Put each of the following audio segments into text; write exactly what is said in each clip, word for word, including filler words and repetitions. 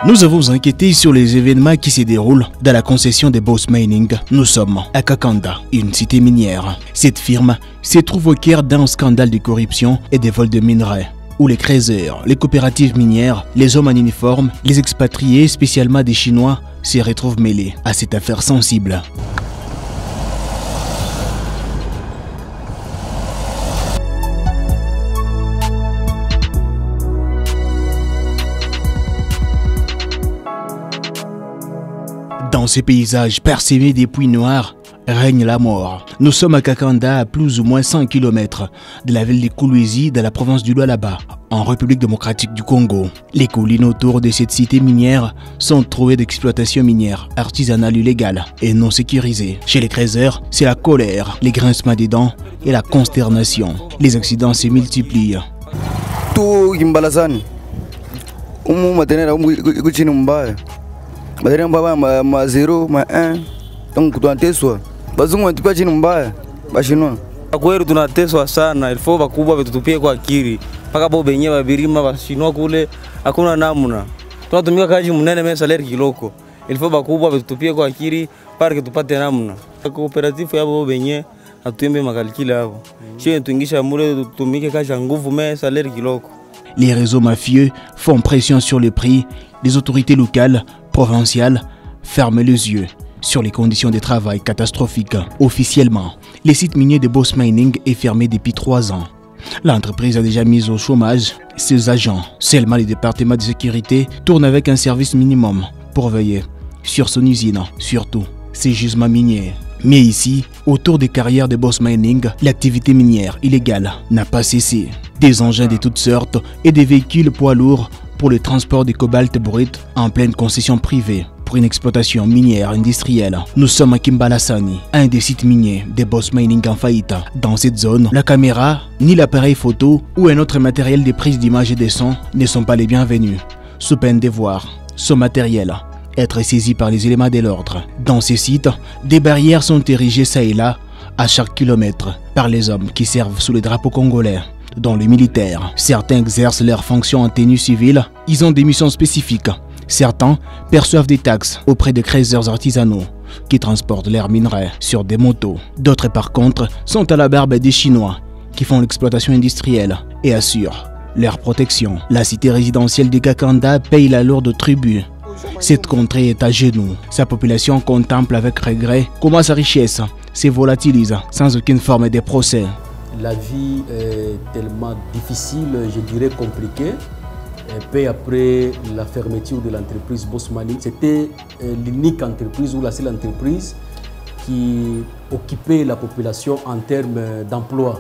Nous avons enquêté sur les événements qui se déroulent dans la concession de Boss Mining. Nous sommes à Kakanda, une cité minière. Cette firme se trouve au cœur d'un scandale de corruption et de vol de minerais, où les créateurs, les coopératives minières, les hommes en uniforme, les expatriés, spécialement des Chinois, se retrouvent mêlés à cette affaire sensible. Dans ces paysages parsemés des puits noirs, règne la mort. Nous sommes à Kakanda, à plus ou moins cent kilomètres de la ville de Kolwezi, dans la province du Lualaba, en République démocratique du Congo. Les collines autour de cette cité minière sont trouées d'exploitation minière, artisanale illégale et non sécurisée. Chez les créateurs, c'est la colère, les grincements des dents et la consternation. Les accidents se multiplient. Tout Gimbalazani. Badari mbaba ma ma zero ma un donc tunateswa bazungu wanatupa chini mbaya bashinwa kweli tunateswa sana ilifo bakubwa betutupie kwa akili paka bo benye babirima bashinwa kule hakuna namna tunatumika kazi mnene mesa salary kiloko ilifo bakubwa betutupie kwa akili parke tupate namna cooperative yabo benye atuembe makalikile hapo sio tuingisha mure tutumike kazi nguvu mesa salary kiloko. Les réseaux mafieux font pression sur le prix. Les autorités locales, provinciales, ferment les yeux sur les conditions de travail catastrophiques. Officiellement, le site minier de Boss Mining est fermé depuis trois ans. L'entreprise a déjà mis au chômage ses agents. Seulement le département de sécurité tourne avec un service minimum pour veiller sur son usine, surtout ses gisements miniers. Mais ici, autour des carrières de Boss Mining, l'activité minière illégale n'a pas cessé. Des engins de toutes sortes et des véhicules poids lourds pour le transport de cobalt brut en pleine concession privée pour une exploitation minière industrielle. Nous sommes à Kimbalasani, un des sites miniers de Boss Mining en faillite. Dans cette zone, la caméra, ni l'appareil photo ou un autre matériel de prise d'image et de son ne sont pas les bienvenus, sous peine de voir ce matériel être saisi par les éléments de l'ordre. Dans ces sites, des barrières sont érigées ça et là, à chaque kilomètre, par les hommes qui servent sous le drapeau congolais. Dans les militaires, certains exercent leurs fonctions en tenue civile, ils ont des missions spécifiques. Certains perçoivent des taxes auprès des créateurs artisanaux qui transportent leurs minerais sur des motos. D'autres par contre sont à la barbe des Chinois qui font l'exploitation industrielle et assurent leur protection. La cité résidentielle de Kakanda paye la lourde tribut. Cette contrée est à genoux. Sa population contemple avec regret comment sa richesse se volatilise sans aucune forme de procès. La vie est tellement difficile, je dirais compliquée. Peu après la fermeture de l'entreprise Boss Mining, c'était l'unique entreprise ou la seule entreprise qui occupait la population en termes d'emploi.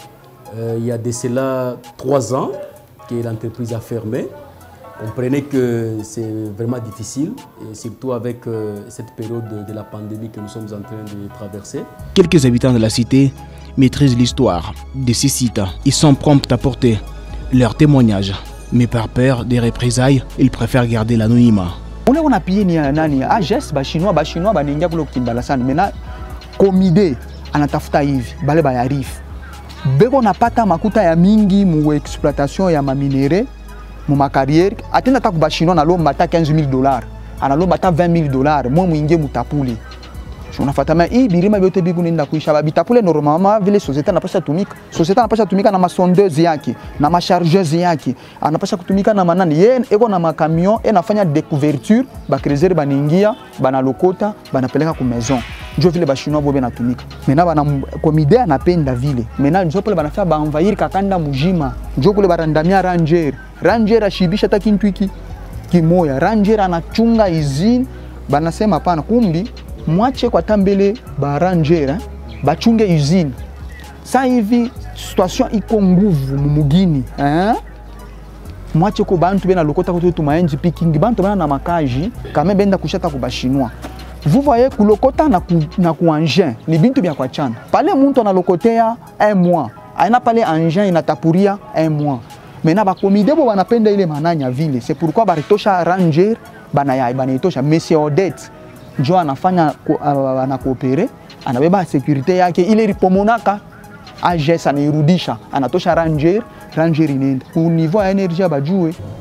Il y a de cela trois ans que l'entreprise a fermé. Comprenez que c'est vraiment difficile, et surtout avec euh, cette période de, de la pandémie que nous sommes en train de traverser. Quelques habitants de la cité maîtrisent l'histoire de ces sites. Ils sont prompts à porter leurs témoignages, mais par peur des représailles, ils préfèrent garder l'anonymat. On a payé ni nani ah geste ba chinois ba chinois ba ninja kulo Kimbalasani mena komide anatafuta hivi bale ba yarif beko napata makuta ya mingi mu exploitation ya maminere mu makariere atenda ta kuba chinois na lomba ta quinze mille dollars ana lomba ta vingt mille dollars moi mwingie mutapule unafata ma hii birima yote bigu nenda kuisha ba bitapule normalement vile societe anapasha tumika societe anapasha tumika na masondeuse yake na machargeuse yake anapasha kutumika na manani yeye eko na makamion enafanya découverture ba créer baningia bana lokota banapeleka ku maison njo vile ba chinois bobe natumika mena bana komide anapenda vile mena njo pole banafanya ba envahir Kakanda mujima njo kule barandamia ranger ranger ashibisha ta kintu hiki kimoya ranger anachunga izini banasema hapana kumbi mwache kwa tambele ba ranger bachunge usine. Sa hivi situation iko nguvu mumugini eh mwache ko bantu bena lokota ko tumaenji picking bantu bana na makaji kama benda kushata ku bashinwa. Vous voyez que lokota na ku na ku engin ni bintu bya kwa chana. Pale muntu na lokotea un mois. Aina pale engin inatapuria un mois. Mena ba komide bo banapenda ile mananya vile. C'est pourquoi ba retosha ranger bana ya bana itosha Monsieur Odette. Jo anafanya anakoopere anabeba security yake ile ripomonaka A G S anairudisha anatosha ranger ranger inenda ku niveau ya energy abajue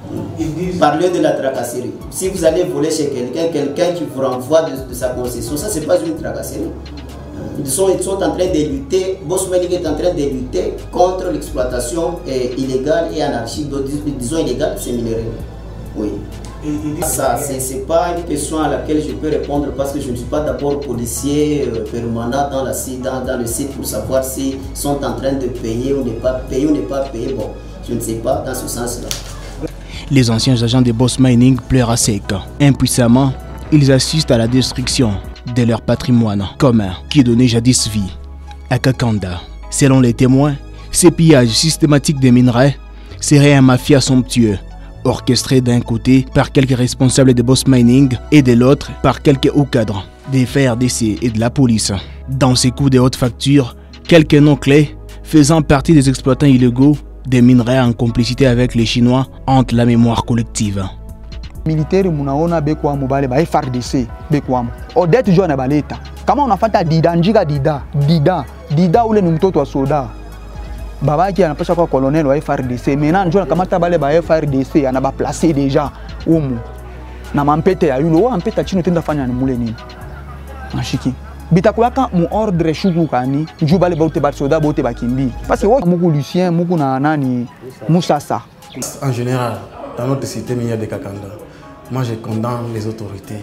Parlez de la tracasserie. Si vous allez voler chez quelqu'un, quelqu'un qui vous renvoie de, de sa concession, ça c'est pas une tracasserie. Ils sont, ils sont en train de lutter, Boss Mining est en train de lutter contre l'exploitation illégale et anarchique, disons illégale de ces minerais. Oui. Ça, c'est pas une question à laquelle je peux répondre parce que je ne suis pas d'abord policier euh, permanent dans, la, dans, dans le site pour savoir s'ils sont en train de payer ou ne pas payer ou ne pas payer. Bon, je ne sais pas dans ce sens-là. Les anciens agents de Boss Mining pleurent à sec. Impuissamment, ils assistent à la destruction de leur patrimoine commun qui donnait jadis vie à Kakanda. Selon les témoins, ces pillages systématiques des minerais seraient un mafia somptueux, orchestré d'un côté par quelques responsables de Boss Mining et de l'autre par quelques hauts cadres des F A R D C et de la police. Dans ces coups de haute facture, quelques noms clés faisant partie des exploitants illégaux des minerais en complicité avec les Chinois hantent la mémoire collective. Militaire munaona bekwamo bale ba F R D C bekwamo Odette John baleta kama unafata dida njika dida dida dida ule ni mtoto wa soda babaki anapasha kwa colonel wa F R D C mena njona kamata bale ba F R D C anaba placer déjà umu na mampete ya yulo wa mpeta chino tenda fanya ni mule nini mashiki bitakulaka mu ordre shuku kani nju bale bote ba soda bote bakimbi parce que wo muku Lucien muku na nani Musasa. En général dans notre cité minière de Kakanda, moi je condamne les autorités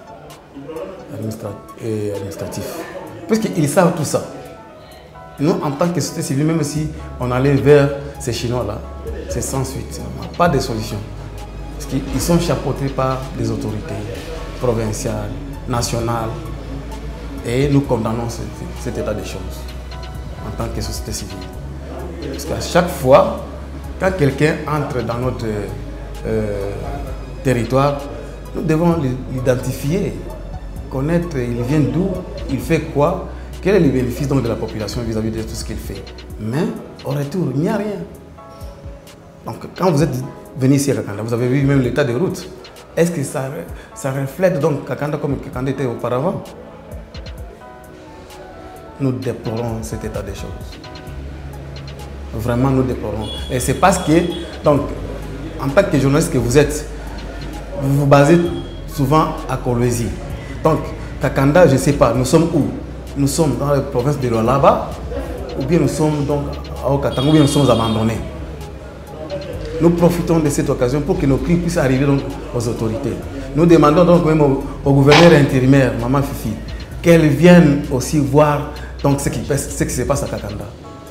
administratives. Parce qu'ils savent tout ça. Nous, en tant que société civile, même si on allait vers ces Chinois-là, c'est sans suite. Pas de solution. Parce qu'ils sont chapeautés par des autorités provinciales, nationales. Et nous condamnons cet, cet état des choses en tant que société civile. Parce qu'à chaque fois, quand quelqu'un entre dans notre euh, territoire, nous devons l'identifier, connaître il vient d'où, il fait quoi, quel est le bénéfice donc de la population vis-à-vis de tout ce qu'il fait. Mais au retour, il n'y a rien. Donc quand vous êtes venu ici à Kakanda, vous avez vu même l'état des routes. Est-ce que ça, ça reflète donc Kakanda comme Kakanda était auparavant? Nous déplorons cet état des choses. Vraiment, nous déplorons. Et c'est parce que, donc, en tant que journaliste que vous êtes, vous vous basez souvent à Kolwezi. Donc, Kakanda, je ne sais pas, nous sommes où? Nous sommes dans la province de Lualaba, ou bien nous sommes donc à Okatanga, ou bien nous sommes abandonnés. Nous profitons de cette occasion pour que nos cris puissent arriver donc aux autorités. Nous demandons donc même au, au gouverneur intérimaire, Maman Fifi, qu'elle vienne aussi voir donc, ce, qui, ce qui se passe à Kakanda.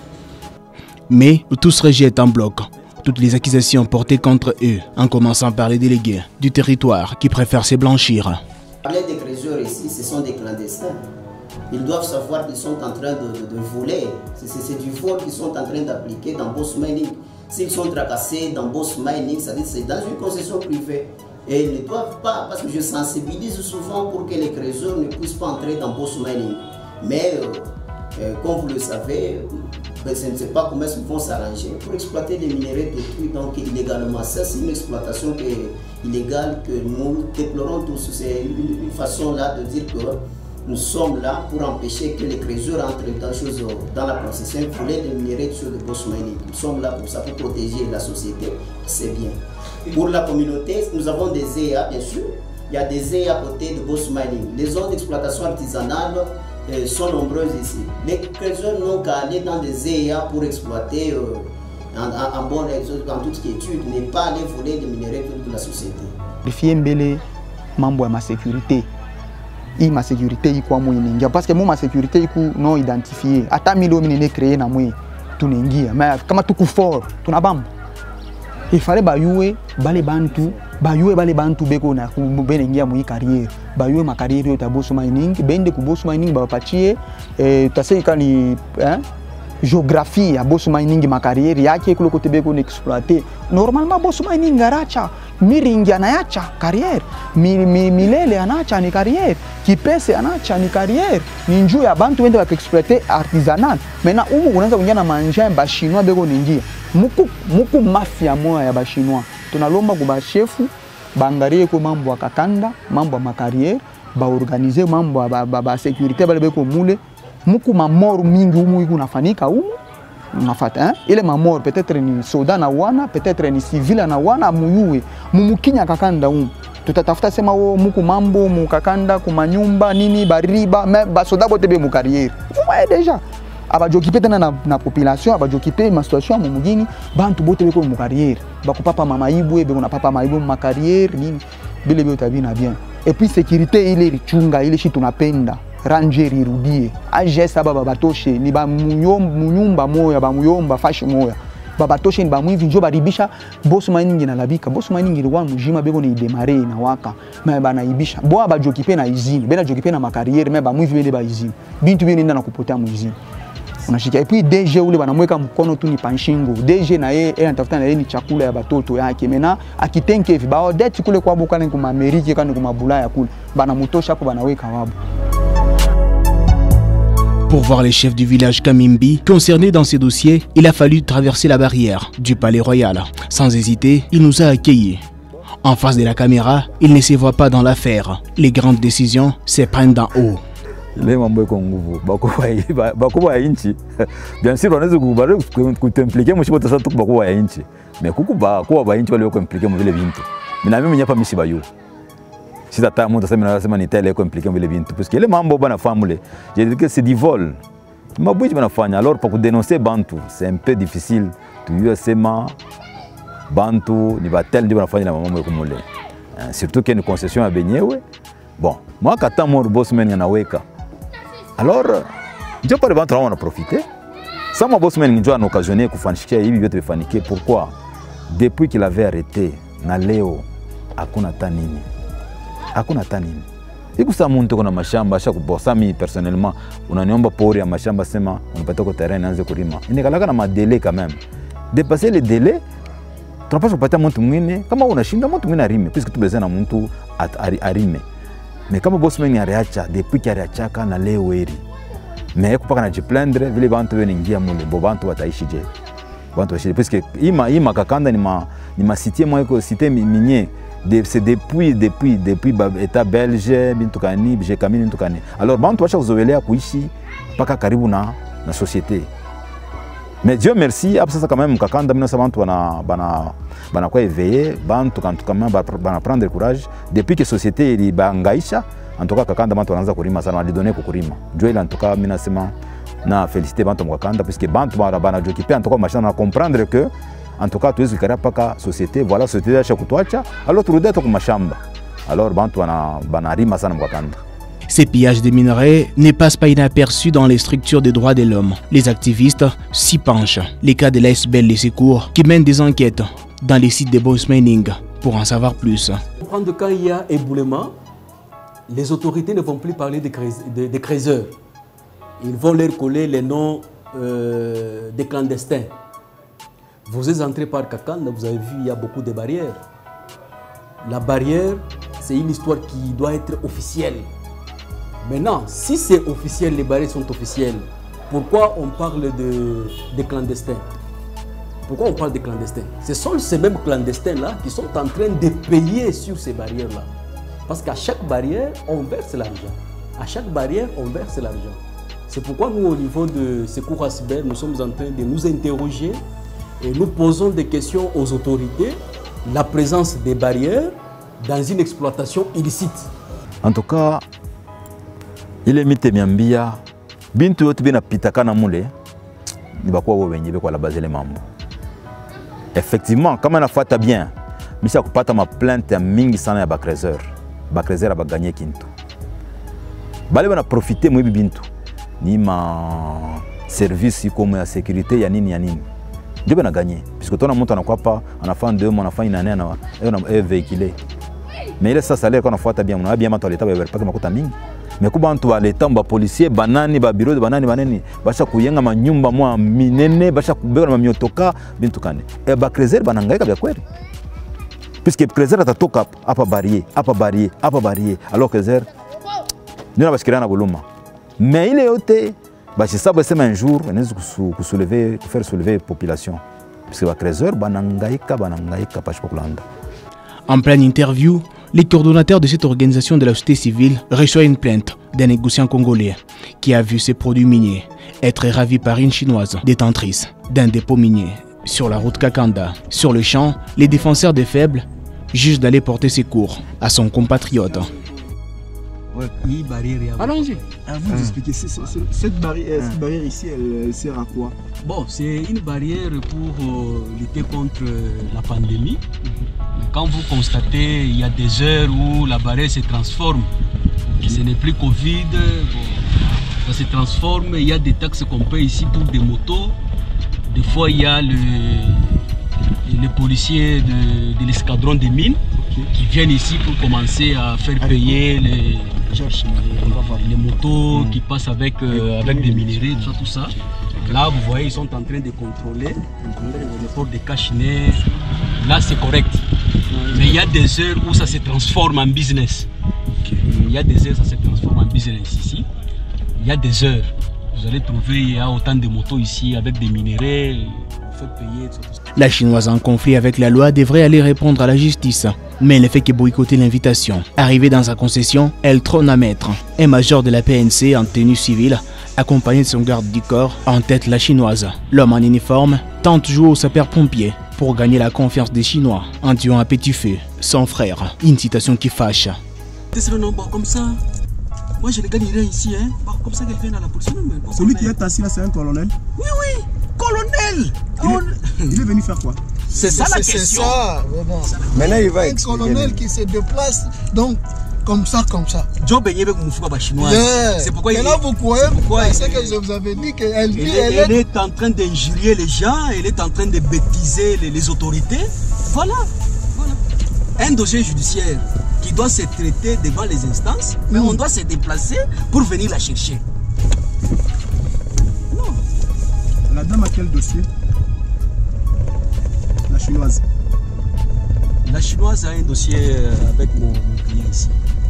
Mais tous rejettent en bloc toutes les accusations portées contre eux, en commençant par les délégués du territoire qui préfèrent se blanchir. Parler des trésors ici, ce sont des clandestins. Ils doivent savoir qu'ils sont en train de, de, de voler. C'est du vol qu'ils sont en train d'appliquer dans Boss Mining. S'ils sont tracassés dans Boss Mining, c'est dans une concession privée. Et ils ne doivent pas, parce que je sensibilise souvent pour que les trésors ne puissent pas entrer dans Boss Mining. Mais euh, euh, comme vous le savez, ben, je ne sais pas comment ils vont s'arranger pour exploiter les minéraux détruits donc illégalement. Ça, c'est une exploitation que, illégale que nous déplorons tous. C'est une, une façon là de dire que nous sommes là pour empêcher que les trésors entrent dans, chose, dans la concession, voler les minéraux sur le Boss Mining. Nous sommes là pour ça, pour protéger la société. C'est bien. Pour la communauté, nous avons des E A, bien sûr. Il y a des E A à côté de Boss Mining. Les zones d'exploitation artisanale euh, sont nombreuses ici. Les trésors n'ont qu'à aller dans des E A pour exploiter euh, en, en, en bonne dans toute quiétude, n'est pas aller voler des minéraux de la société. Les filles mbele mambo ya ma sécurité. I ma sécurité iko amu iningia parce que moi ma sécurité iko non identifié. Ata milo mine créé na moi tuningia. Mais kama tuku fort, tunabamba. Il fallait bayue bale bantu, bayue bale bantu beko na kubenengia mu carrière. Bayue ma carrière yo ta Boss Mining, bende ku Boss Mining ba patie eh tasei kani hein géographie ya Boss Mining ma carrière yake kulo kote beko n'exploiter. Normalement Boss Mining garacha miringi anayacha carrière, mi, mi, milele anacha ni carrière, kipese anacha ni carrière, ni njuu ya bantu wende wakaexploiter artisanal. Mena umu unaanza kuingia na manja ba chinois beko ningia. Muku muku mafia moya ya ba chinois. Tunalomba ku ba chefu bangarie ko mambo ya Kakanda, mambo ya makariere, ba organiser mambo ya ba, ba, ba sécurité bale beko mule. Muku mamoro mingi umu iku nafanika umu. nafata hein ile mamor peut-être ni soda na wana peut-être ni civil na wana muyue mumukinya kakanda um tutatafuta sema wo muku mambo mukakanda kumanyumba nini bariba mais basoda bote be mu carrière vous voyez déjà abajokipe tena na, na population abajokipe ma situation mu mugini bantu bote beko mu carrière bakupapa mama ibwe beko na papa maibu ma carrière nini bile biote bina bien et puis sécurité ile richunga ile shi tunapenda ranger irudie agesa baba batoshe ni ba munyumba moya ba muyomba fashi moya baba toshe ni ba mwivi njo baribisha boss mining na labika boss mining ilikuwa mjima beko ni demare na waka mais bana ibisha bo abajokipe na izini bena jokipe na makariere mais ba mwivi bene ba izini bintu bene nda na kupotea mu izini unashika et puis D G ule banamweka mkono tu ni panshingo D G na yeye yeye anatafuta na yeye ni chakula ya batoto yake mena akitenke hivi ba odeti kule kwa bukana kuma Amerika kana kuma Bulaya kule banamutosha hapo banaweka wabu. Pour voir les chefs du village Kamimbi concernés dans ces dossiers, il a fallu traverser la barrière du palais royal. Sans hésiter, il nous a accueillis. En face de la caméra, il ne se voit pas dans l'affaire. Les grandes décisions se prennent d'en haut. Les mambo iko nguvu bakubwa ya inchi bien sûr wanaweza kubare kutemplike mshibo tasa tu bakubwa ya inchi mais kukuba kwa ba inchi wale wako implike mu vile bintu mina mimi nyapa mishi bayu si tata mtu sema nasema ni tele ko implike mu vile bintu parce que les mambo bana famule je dis que c'est du vol mabuji banafanya alors pour dénoncer bantu c'est un peu difficile tu y sema bantu ni batel ndi banafanya na mambo kumule surtout qu'il y a une concession à benyewe bon moi kata mon boss men anaweka alors ndio pale bantu wana profiter sama boss men ndio ana occasionné kufanikisha hivi vyote vifanikie pourquoi depuis qu'il avait arrêté na leo hakuna tanini hakuna tanini ikusa muntu kuna mashamba asha kubosa mimi personnellement unaniomba pori ya mashamba sema unapata kwa terrain anze kulima inakalaka na madélai quand même dépasser les délais tunapaswa kupata mtu mwingine kama unashinda mtu mwingine arime puisque tubezana mtu arime mais kama boss mwenye ariacha depuis qu'il ariachaka na leo weri mais kupaka na jiplendre vile bantu wengi mule bo bantu wataishi je bantu wataishi puisque ima ima kakanda ni ma ni ma cité moi ko cité minier de c'est depuis depuis depuis état belge bintukani bje kamini bintukani alors bantu wacha kuzoelea kuishi paka karibu na na société mais Dieu merci après ça quand même kakanda mino bantu bana bana bana kwa éveiller bantu quand quand même bana prendre courage depuis que société ili bangaisha en tout cas kakanda bantu wanaanza kulima sana walidonner pour kulima Dieu il en tout cas mina sema na féliciter bantu kakanda parce que bantu bana bana jokipe en tout cas machana na comprendre que en tout cas tuwezi kara paka société voilà société acha kutuacha alors turudeta kwa mashamba alors bantu wana bana rima sana kakanda. Ces pillages de minerais ne passent pas inaperçus dans les structures des droits de l'homme. Les activistes s'y penchent. Les cas de l'A S B L Les Secours qui mènent des enquêtes dans les sites de Boss Mining pour en savoir plus. Pour prendre quand il y a éboulement, les autorités ne vont plus parler des de, de creuseurs. Ils vont leur coller les noms euh, des clandestins. Vous êtes entré par Kakanda, vous avez vu, il y a beaucoup de barrières. La barrière, c'est une histoire qui doit être officielle. Maintenant, si c'est officiel, les barrières sont officielles, pourquoi on parle de, de clandestins? Pourquoi on parle de clandestins? Ce sont ces mêmes clandestins-là qui sont en train de payer sur ces barrières-là. Parce qu'à chaque barrière, on verse l'argent. À chaque barrière, on verse l'argent. C'est pourquoi nous, au niveau de Secours A S B L, nous sommes en train de nous interroger et nous posons des questions aux autorités. La présence des barrières dans une exploitation illicite. En tout cas, il est mite miambia bintu yote bina pitakana mule ni bakwa wo wenye kwa la base les mambo effectivement kama nafuata bien misa kupata ma plainte ya mingi sana ya bakrezer bakrezer ba gagner kintu bale bana profiter mwe bintu ni ma service comme ya sécurité ya nini ya nini ndio bana gagner puisque tona mtu anakuwa pa anafanya deux mois anafanya nane na na véhiculer mais ile sasa salaire quand nafuata bien on a bien matu l'état ba pas makuta mingi mais kubantu ba leta mba policier banani ba bureau de banani banani basha kuyenga manyumba mwa minene basha kubeka na miotoka bintu kane e ba crezer banangaika bya kweli puisque crezer atatoka hapa barrier hapa barrier hapa barrier alors crezer ndio bashikirana buluma mais ile yote bashi saba sema un jour wanaweza kusoulever faire soulever population puisque ba crezer banangaika banangaika pasha kulanda. En pleine interview, Les coordonnateurs de cette organisation de la société civile reçoivent une plainte d'un négociant congolais qui a vu ses produits miniers être ravis par une chinoise détentrice d'un dépôt minier sur la route Kakanda. Sur le champ, les défenseurs des faibles jugent d'aller porter secours à son compatriote. Allons-y. À vous d'expliquer. Cette barrière, cette barrière ici, elle, elle sert à quoi? Bon, c'est une barrière pour euh, lutter contre la pandémie. Quand vous constatez, il y a des heures où la barrière se transforme. Ce n'est plus Covid. Bon, ça se transforme. Il y a des taxes qu'on paie ici pour des motos. Des fois, il y a le, les policiers de, de l'escadron des mines qui viennent ici pour commencer à faire payer les, les, les motos mmh. qui passent avec, euh, avec des minéraux, tout ça, tout ça. Là, vous voyez, ils sont en train de contrôler le port de Cachinet. Là, c'est correct. Mais il y a des heures où ça se transforme en business. Il y a des heures où ça se transforme en business ici. Il y a des heures. Vous allez trouver, il y a autant de motos ici avec des minéraux. Payer, tout ça, tout ça. La chinoise en conflit avec la loi devrait aller répondre à la justice. Mais elle ne fait que boycotter l'invitation. Arrivée dans sa concession, elle trône à maître. Un major de la P N C en tenue civile, accompagné de son garde du corps, en tête la chinoise. L'homme en uniforme tente de jouer au sapeur-pompier pour gagner la confiance des Chinois en tuant à petit feu son frère. Une citation qui fâche. Comme ça, moi je ne gagnerai ici, hein. Comme ça qu'elle vient à la police. Celui qui est assis là, c'est un colonel? Oui, oui, colonel. Il est, il est venu faire quoi? C'est ça la question. C'est ça, vraiment. Maintenant il va un colonel qui se déplace donc comme ça, comme ça. Job est avec Moufouka chinois. Yeah. C'est pourquoi il est. Là vous croyez pourquoi c'est que je vous avais dit qu'elle elle, elle, elle est en train d'injurier les gens, elle est en train de bêtiser les, les autorités. Voilà, voilà. Un dossier judiciaire qui doit se traiter devant les instances, mais mmh. on doit se déplacer pour venir la chercher. Non. La dame a quel dossier? La chinoise. La chinoise a un dossier avec mon, mon client ici.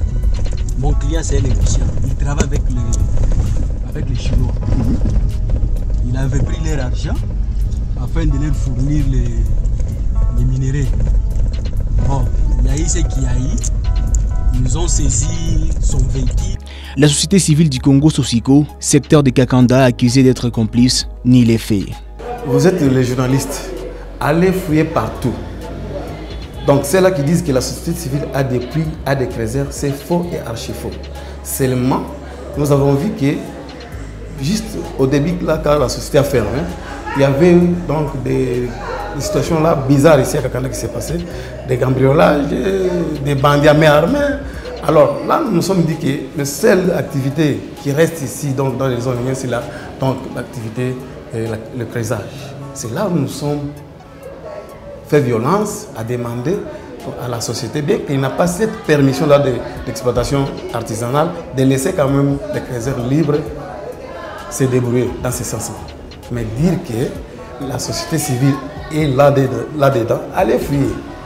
Mon client, c'est un négociant. Il travaille avec les, avec les Chinois. Mm-hmm. Il avait pris leur argent afin de leur fournir les, les minéraux. Bon, il y a eu ce qu'il y a eu. Ils ont saisi son véhicule. La société civile du Congo Sosiko, secteur de Kakanda, accusé d'être complice, nie les faits. Vous êtes les journalistes. Allez fouiller partout. Donc ceux-là qui disent que la société civile a des puits, a des créseurs, c'est faux et archi faux. Seulement, nous avons vu que juste au début, là, quand la société a fermé, il y avait donc des, des situations là bizarres ici à Kakanda qui s'est passé, des cambriolages, des bandits à main armée. Alors là, nous nous sommes dit que la seule activité qui reste ici, donc dans les zones minières, c'est là, donc l'activité, euh, le creusage. C'est là où nous sommes fait violence à demander à la société, bien qu'il n'a pas cette permission-là d'exploitation artisanale, de laisser quand même les creuseurs libres se débrouiller dans ce sens-là. Mais dire que la société civile est là-dedans, allez fouiller.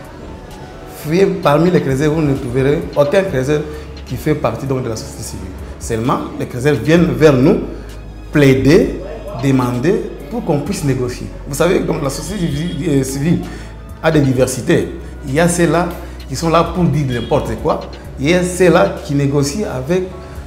Fouiller parmi les creuseurs, vous ne trouverez aucun creuseur qui fait partie donc de la société civile. Seulement, les creuseurs viennent vers nous plaider, demander pour qu'on puisse négocier. Vous savez, comme la société civile a des diversités. Il y a ceux-là qui sont là pour dire n'importe quoi. Il y a ceux-là qui négocient avec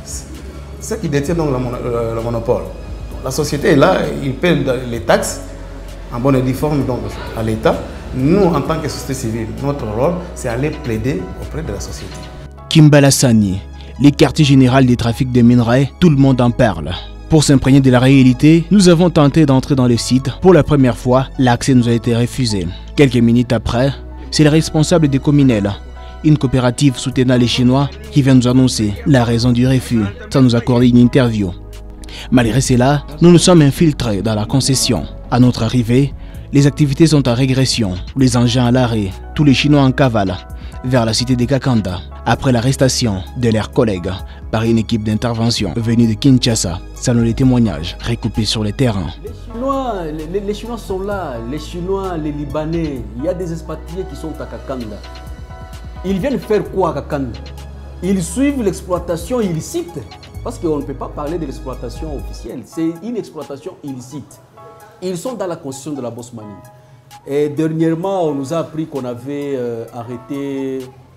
ceux qui détiennent donc le, le monopole. La société est là, ils paient les taxes en bonne et due forme donc à l'État. Nous, en tant que société civile, notre rôle, c'est aller plaider auprès de la société. Kimbala Sani, les quartiers généraux des trafics de minerais, tout le monde en parle. Pour s'imprégner de la réalité, nous avons tenté d'entrer dans le site. Pour la première fois, l'accès nous a été refusé. Quelques minutes après, c'est le responsable des Communel, une coopérative soutenant les Chinois, qui vient nous annoncer la raison du refus, sans nous accorder une interview. Malgré cela, nous nous sommes infiltrés dans la concession. À notre arrivée, les activités sont en régression, les engins à l'arrêt, tous les Chinois en cavale, vers la cité de Kakanda, après l'arrestation de leurs collègues par une équipe d'intervention venue de Kinshasa, selon les témoignages recoupés sur le terrain. Les Chinois, les, les Chinois sont là, les Chinois, les Libanais, il y a des expatriés qui sont à Kakanda. Ils viennent faire quoi à Kakanda? Ils suivent l'exploitation illicite, parce qu'on ne peut pas parler de l'exploitation officielle, c'est une exploitation illicite. Ils sont dans la concession de la Bosmanie. Et dernièrement, on nous a appris qu'on avait euh, arrêté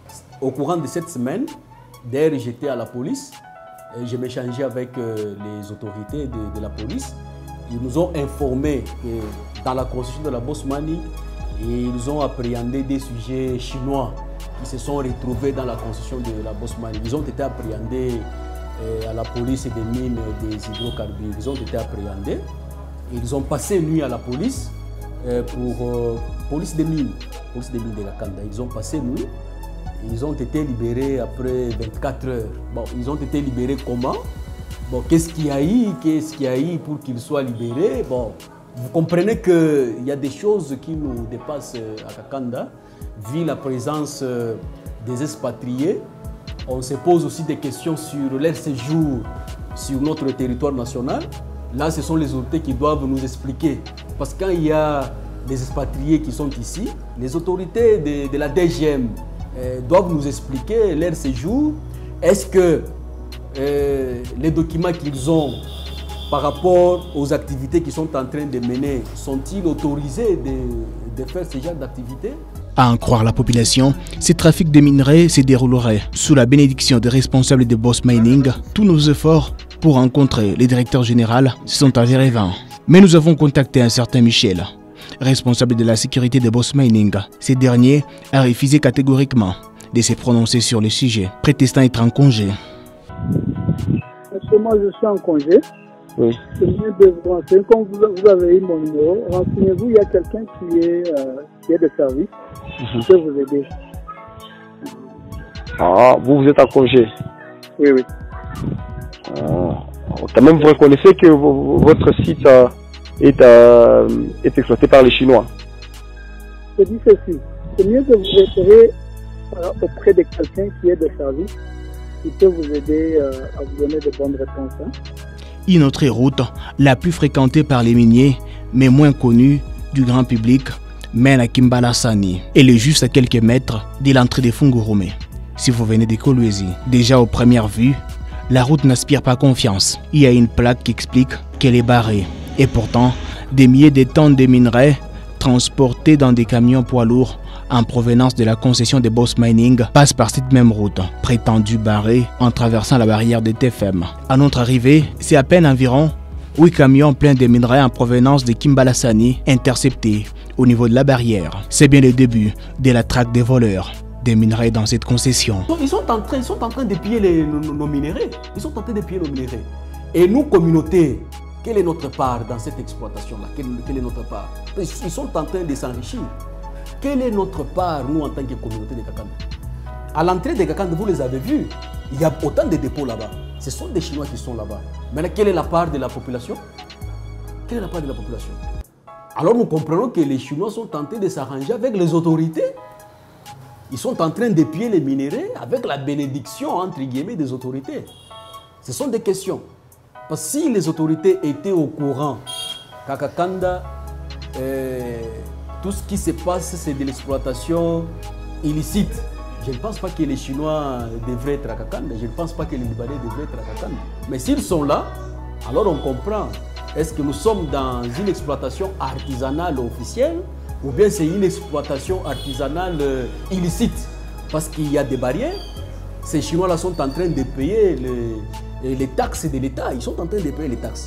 au courant de cette semaine, d'ailleurs j'étais à la police, et je m'échangeais avec euh, les autorités de, de la police. Ils nous ont informé que dans la constitution de la Bosmanie, ils ont appréhendé des sujets chinois qui se sont retrouvés dans la constitution de la Bosmanie. Ils ont été appréhendés euh, à la police des mines des hydrocarbures. Ils ont été appréhendés. Ils ont passé nuit à la police euh, pour euh, police des mines, police des mines de Kakanda. Ils ont passé nuit. Ils ont été libérés après vingt-quatre heures. Bon, ils ont été libérés comment? Bon, qu'est-ce qu'il y a eu? Qu'est-ce qu'il y a eu pour qu'ils soient libérés? Bon, vous comprenez qu'il y a des choses qui nous dépassent à Kakanda. Vu la présence des expatriés, on se pose aussi des questions sur leur séjour sur notre territoire national. Là, ce sont les autorités qui doivent nous expliquer. Parce que quand il y a des expatriés qui sont ici, les autorités de, de la D G M euh, doivent nous expliquer leur séjour. Est-ce que euh, les documents qu'ils ont par rapport aux activités qu'ils sont en train de mener, sont-ils autorisés de, de faire ce genre d'activités? À en croire la population, ces trafics de minerais se dérouleraient sous la bénédiction des responsables de Boss Mining. Tous nos efforts pour rencontrer le directeur général se sont avérés vains. Mais nous avons contacté un certain Michel, responsable de la sécurité de Boss Mining. Ce dernier a refusé catégoriquement de se prononcer sur le sujet, prétextant être en congé. Parce que moi je suis en congé. Oui. C'est mieux de vous renseigner. Comme vous, vous avez eu mon numéro, renseignez-vous, il y a quelqu'un qui est, euh, qui est de service, qui mm-hmm. peut vous aider. Ah, vous, vous êtes en congé? Oui, oui. Ah, quand même, vous reconnaissez que votre site euh, est, euh, est exploité par les Chinois? Je dis ceci, c'est mieux de vous référer euh, auprès de quelqu'un qui est de service, qui peut vous aider euh, à vous donner de bonnes réponses. Hein. Une autre route, la plus fréquentée par les miniers, mais moins connue du grand public, mène à Kimbalasani. Elle est juste à quelques mètres de l'entrée de Fungurume. Si vous venez de Kolwezi, déjà aux premières vues, la route n'inspire pas confiance. Il y a une plaque qui explique qu'elle est barrée. Et pourtant, des milliers de tonnes de minerais transportés dans des camions poids lourds en provenance de la concession de Boss Mining passent par cette même route, prétendue barrée en traversant la barrière de T F M. À notre arrivée, c'est à peine environ huit camions pleins de minerais en provenance de Kimbalasani interceptés au niveau de la barrière. C'est bien le début de la traque des voleurs des minerais dans cette concession. Ils sont en train, ils sont en train de piller les, nos, nos minerais. Ils sont en train de piller nos minerais. Et nous, communauté, quelle est notre part dans cette exploitation-là? quelle, quelle est notre part? Ils sont en train de s'enrichir. Quelle est notre part, nous, en tant que communauté de Kakanda? À l'entrée de Kakanda, vous les avez vus, il y a autant de dépôts là-bas. Ce sont des Chinois qui sont là-bas. Maintenant, quelle est la part de la population? Quelle est la part de la population? Alors, nous comprenons que les Chinois sont tentés de s'arranger avec les autorités. Ils sont en train de piller les minerais avec la bénédiction, entre guillemets, des autorités. Ce sont des questions. Parce que si les autorités étaient au courant qu'à Kakanda, euh, tout ce qui se passe, c'est de l'exploitation illicite. Je ne pense pas que les Chinois devraient être à Kakanda. Je ne pense pas que les Libanais devraient être à Kakanda. Mais s'ils sont là, alors on comprend. Est-ce que nous sommes dans une exploitation artisanale officielle ou bien c'est une exploitation artisanale euh, illicite? Parce qu'il y a des barrières. Ces Chinois-là sont en train de payer les, les taxes de l'État. Ils sont en train de payer les taxes.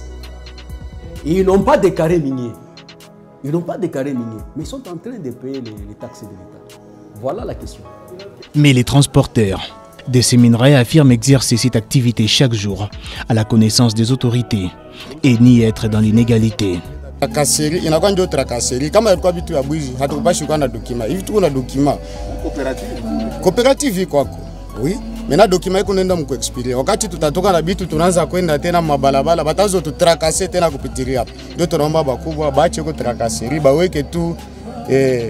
Et ils n'ont pas de carrés miniers. Ils n'ont pas de carrés miniers, mais ils sont en train de payer les, les taxes de l'État. Voilà la question. Mais les transporteurs de ces minerais affirment exercer cette activité chaque jour à la connaissance des autorités et n'y être dans l'inégalité. Tracasserie, il y a quoi d'autre tracasserie? Comme il y a des gens qui ont des documents, il y a des documents. Coopérative. Coopérative, quoi. Oui. Mais na document qu'on enda mko expire. Wakati tutatoka na bitu tunaanza kwenda tena mabalabala, batazo tutrakase tena kupitiria hapa. Ndio tunaomba bakubwa baache ko trakaseri, baweke tu eh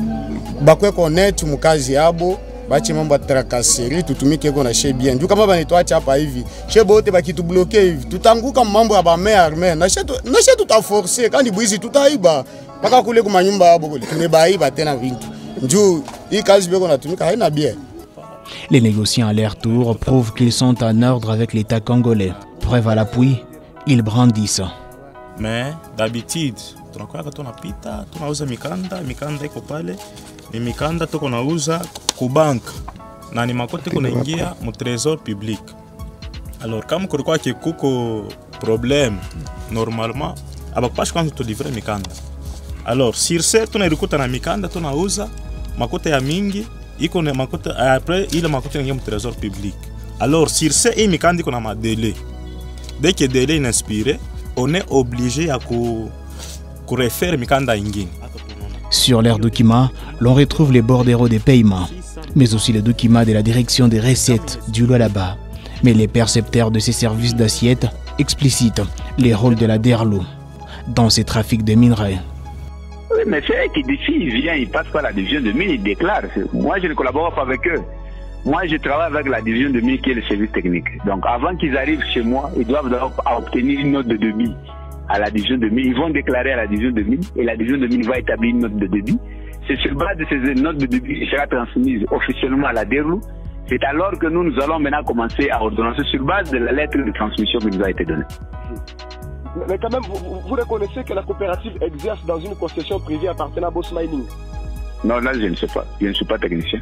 bakwe connect mukazi yabo, baache mambo ya trakaseri, tutumike ko na she bien. Ndio kama banitoacha hapa hivi. She bote bakitubloke hivi. Tutanguka mambo ya ba maire armée. Na she na she tutaforcer kandi bwizi tutaiba. Paka kule kuma nyumba yabo kule. Tunebaiba tena vintu. Ndio hii kazi beko natumika haina bien. Les négociants à leur tour prouvent qu'ils sont en ordre avec l'État congolais. Preuve à l'appui, ils brandissent. Mais d'habitude, tunakuwa tunapita, tunauza mikanda, mikanda iko pale, ni mikanda tuko nauza ku bank. na ni makote kunaingia mu trésor public. Alors kama kulikuwa kikuko problème normalement abakupashi kwanza tulivre mikanda. Alors sur ce tunarikuta na mikanda tunauza makote ya mingi iko na makote après ile makote inaingia mu trésor public. Alors sur ce hii mikanda iko na madélai. Dès que délai inspiré, on est obligé à ku kurefaire mikanda ingine. Sur leurs documents, l'on retrouve les bordereaux des paiements, mais aussi les documents de la direction des recettes du Lualaba. Mais les percepteurs de ces services d'assiette explicitent les rôles de la D E R L O dans ces trafics de minerais. Oui, mais c'est eux qui décident, ils viennent, ils passent par la division de mines, ils déclarent. Moi, je ne collabore pas avec eux. Moi, je travaille avec la division de mines qui est le service technique. Donc, avant qu'ils arrivent chez moi, ils doivent d'abord obtenir une note de débit à la division de mines. Ils vont déclarer à la division de mines et la division de mines va établir une note de débit. C'est sur base de ces notes de débit qui sera transmise officiellement à la D E R L O. C'est alors que nous, nous allons maintenant commencer à ordonnancer sur base de la lettre de transmission qui nous a été donnée. Mais quand même, vous, vous reconnaissez que la coopérative exerce dans une concession privée appartenant à Boss Mining? Non, là, je ne sais pas. Je ne suis pas technicien.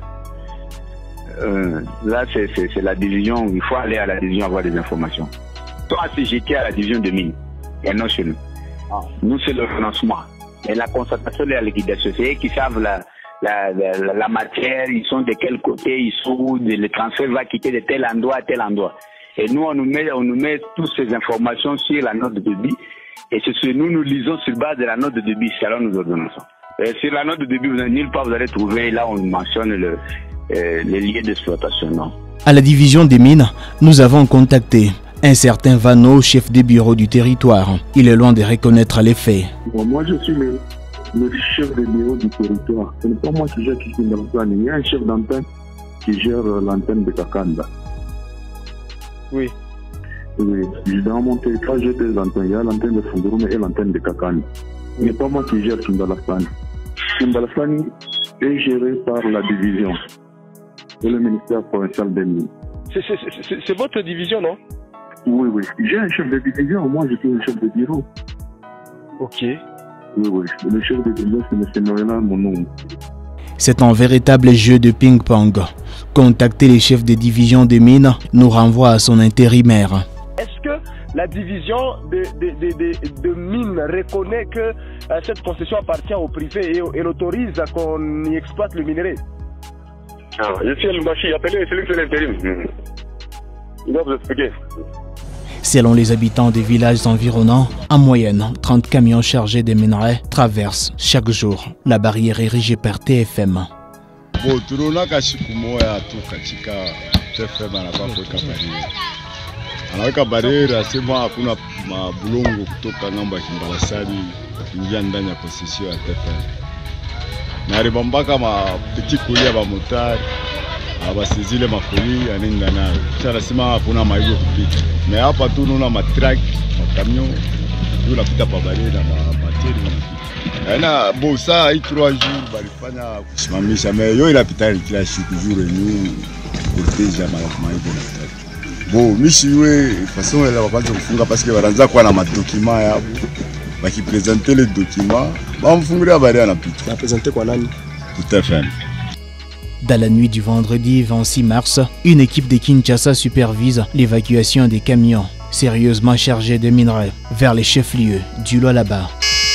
Euh, là, c'est la division. Il faut aller à la division avoir des informations. Toi, c'est j'étais à la division de mines. Et non chez nous. Ah. Nous, c'est le financement. Et la constatation et la liquidation, c'est eux qui savent la, la, la, la matière, ils sont de quel côté, ils sont, le transfert va quitter de tel endroit à tel endroit. Et nous, on nous met, on nous met toutes ces informations sur la note de débit. Et c'est ce que nous, nous lisons sur base de la note de débit. C'est alors nous ordonnons ça. Et sur la note de débit, vous n'avez nulle part, vous allez trouver, là, on mentionne le, euh, les liens d'exploitation, non. À la division des mines, nous avons contacté un certain Vano, chef des bureaux du territoire. Il est loin de reconnaître les faits. Bon, moi, je suis le, le chef des bureaux du territoire. Ce n'est pas moi qui gère Kisindamsani. Il y a un chef d'antenne qui gère l'antenne de Kakanda. Oui. Oui. Dans mon territoire, j'ai deux antennes. Il y a l'antenne de Fungurume et l'antenne de Kakanda. Ce n'est pas moi qui gère Kimbalasani. Kimbalasani est géré par la division et le ministère provincial des mines. C'est votre division, non? Oui, oui. J'ai un chef de division, moi je suis un chef de bureau. Ok. Oui, oui. Le chef de division, c'est M. Noëlla, mon nom. C'est un véritable jeu de ping-pong. Contacter les chefs de division des mines nous renvoie à son intérimaire. Est-ce que la division de, de, de, de, de mines reconnaît que euh, cette concession appartient au privé et, et l'autorise qu'on y exploite le minerai? Ah, je suis Al-Bachi, appelez celui qui fait l'intérim. Il doit vous expliquer. Selon les habitants des villages environnants, en moyenne, trente camions chargés de minerais traversent chaque jour la barrière érigée par T F M. Anaweka barriere asema hakuna mabulongo kutoka ng'ambo ya Kimbalasani kuingia ndani ya concession ya T F M. Na ribambaka mapiti kulia ba motari abasizile makuli anenda nayo. Sasa nasema hakuna maigo kupita. Na hapa tu unaona matrack, makamyon, ndio unapita pa barriere na materi wanapita. Yaani bo saa hii trois jours balifanya kusimamisha mais yo inapita kila siku jour yenyewe cortege ya maigo na track. Bon, Michiwe, de toute façon, elle va pas se faire parce que Baranza quoi na madocuments yabo. Ba qui présenter les documents, ba mfungulia bari na picha. Na présenter kwa nani? Tout à fait. Dans la nuit du vendredi vingt-six mars, une équipe de Kinshasa supervise l'évacuation des camions sérieusement chargés de minerais vers les chefs-lieux du Lualaba.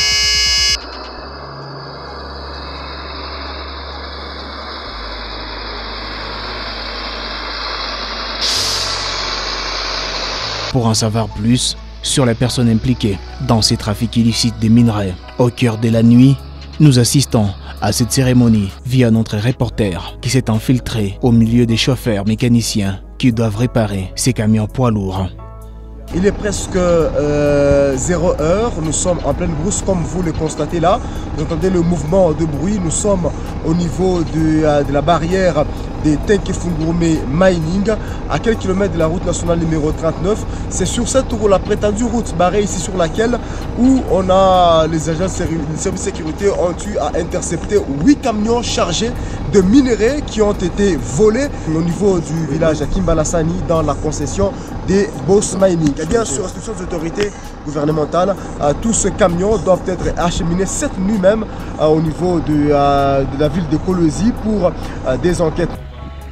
Pour en savoir plus sur les personnes impliquées dans ces trafics illicites de minerais, au cœur de la nuit, nous assistons à cette cérémonie via notre reporter qui s'est infiltré au milieu des chauffeurs mécaniciens qui doivent réparer ces camions poids lourds. Il est presque euh, zéro heure, nous sommes en pleine brousse comme vous le constatez là. Vous entendez le mouvement de bruit, nous sommes au niveau de, euh, de la barrière des Tenke Fungurume Mining, à quelques kilomètres de la route nationale numéro trente-neuf. C'est sur cette route, la prétendue route barrée ici sur laquelle où on a les agents de services de sécurité ont eu à intercepter huit camions chargés de minerais qui ont été volés au niveau du village à Kimbalasani dans la concession des Boss Mining. Et bien sur instruction des autorités gouvernementales, euh, tous ces camions doivent être acheminés cette nuit même euh, au niveau de, euh, de la ville de Kolwezi pour euh, des enquêtes.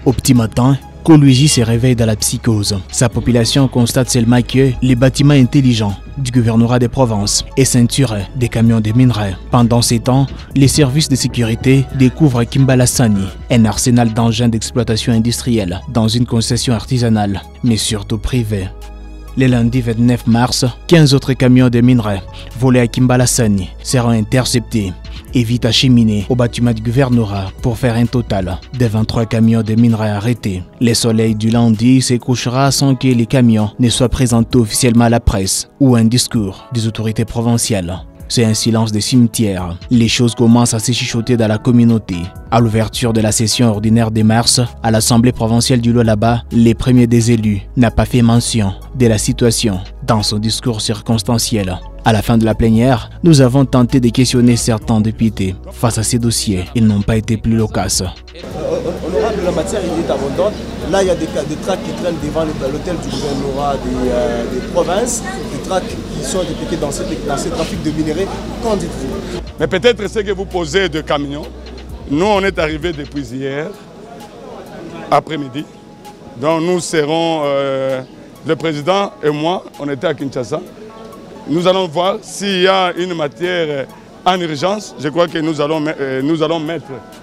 Au petit matin, Koluigi se réveille dans la psychose. Sa population constate seulement que les bâtiments intelligents du gouvernorat des provinces est ceinturé des camions de minerais. Pendant ces temps, les services de sécurité découvrent à Kimbalasani un arsenal d'engins d'exploitation industrielle dans une concession artisanale, mais surtout privée. Le lundi vingt-neuf mars, quinze autres camions de minerais volés à Kimbalasani seront interceptés et vite acheminés au bâtiment du gouvernorat pour faire un total de vingt-trois camions de minerais arrêtés. Le soleil du lundi se couchera sans que les camions ne soient présentés officiellement à la presse ou un discours des autorités provinciales. C'est un silence de cimetière. Les choses commencent à se chuchoter dans la communauté. À l'ouverture de la session ordinaire de mars, à l'Assemblée provinciale du Lualaba, le premier des élus n'a pas fait mention de la situation dans son discours circonstanciel. À la fin de la plénière, nous avons tenté de questionner certains députés. Face à ces dossiers, ils n'ont pas été plus loquaces. Honorable, la matière est abondante. Là, il y a des, des tracts qui traînent devant l'hôtel du gouvernorat des, euh, des provinces, des tracts qui sont impliqués dans ce, dans ce trafic de minerais. Qu'en dites-vous? Mais peut-être ce que vous posez de camions, nous on est arrivés depuis hier après-midi. Donc nous serons, euh, le président et moi, on était à Kinshasa. Nous allons voir s'il y a une matière en urgence. Je crois que nous allons, euh, nous allons mettre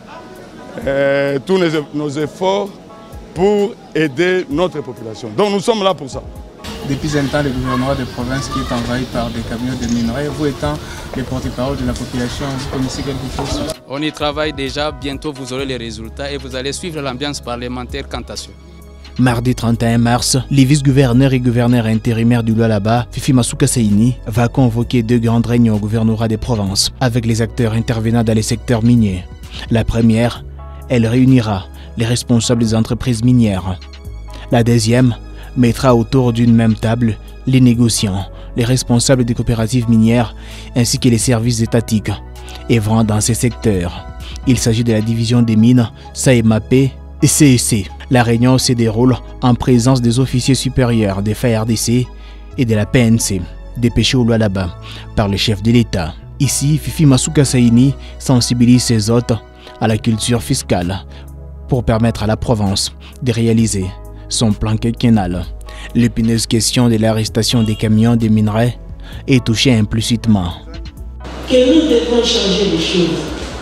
euh, tous nos, nos efforts pour aider notre population. Donc nous sommes là pour ça. Depuis un temps, le gouvernement de province qui est envahi par des camions de minerais, vous étant le porte-parole de la population, vous connaissez quelque chose? On y travaille déjà, bientôt vous aurez les résultats et vous allez suivre l'ambiance parlementaire quant à ça. Mardi trente et un mars, les vice-gouverneurs et gouverneurs intérimaires du Lualaba, Fifi Masuka Seini, va convoquer deux grandes réunions au gouvernorat des provinces avec les acteurs intervenant dans les secteurs miniers. La première, elle réunira les responsables des entreprises minières. La deuxième mettra autour d'une même table les négociants, les responsables des coopératives minières ainsi que les services étatiques œuvrant dans ces secteurs. Il s'agit de la division des mines S A E M A P et C E C. La réunion se déroule en présence des officiers supérieurs des F A R D C et de la P N C, dépêchés au Lualaba par le chef de l'État. Ici, Fifi Masuka Seini sensibilise ses hôtes à la culture fiscale pour permettre à la province de réaliser son plan quinquennal. L'épineuse question de l'arrestation des camions de minerais est touchée implicitement. Que nous devons changer les choses.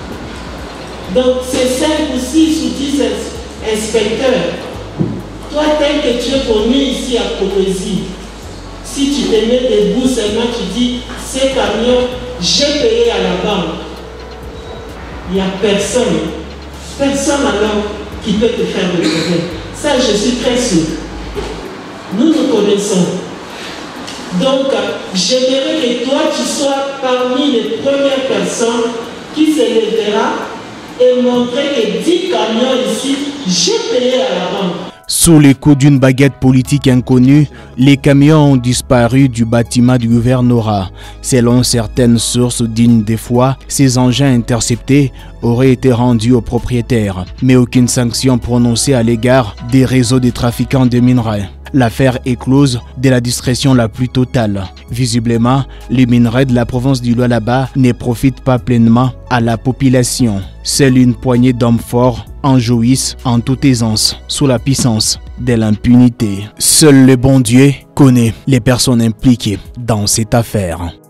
Donc c'est cinq ou six ou dix inspecteurs. Toi, tel que tu es connu ici à Colosie, si tu te mets debout seulement, tu dis, ces camions, j'ai payé à la banque. Il n'y a personne, personne alors qui peut te faire le problème. Ça, je suis très sûr. Nous nous connaissons. Donc, j'aimerais que toi, tu sois parmi les premières personnes qui se lèvera et montrer que dix camions ici, j'ai payé à la banque. Sous les coups d'une baguette politique inconnue, les camions ont disparu du bâtiment du gouvernorat. Selon certaines sources dignes des fois, ces engins interceptés auraient été rendus aux propriétaires, mais aucune sanction prononcée à l'égard des réseaux de trafiquants de minerais. L'affaire est close de la discrétion la plus totale. Visiblement, les minerais de la province du Lualaba ne profitent pas pleinement à la population. Seule une poignée d'hommes forts en jouissent en toute aisance sous la puissance de l'impunité. Seul le bon Dieu connaît les personnes impliquées dans cette affaire.